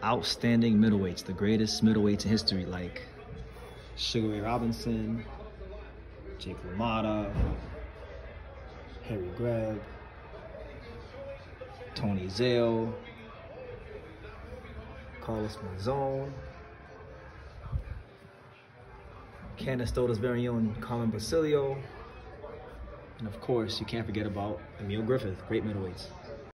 outstanding middleweights, the greatest middleweights in history, like Sugar Ray Robinson, Jake LaMotta, Harry Greb, Tony Zale, Carlos Monzon, Canastotto's very own Colin Basilio, and of course, you can't forget about Emil Griffith, great middleweights.